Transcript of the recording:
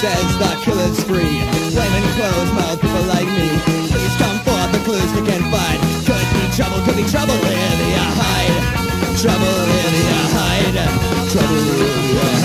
says the killer's free. Flaming clothes mouth people like me. Please come forth, the clues we can find. Could be trouble, here the hide. Trouble, here the hide. Trouble, here the hide.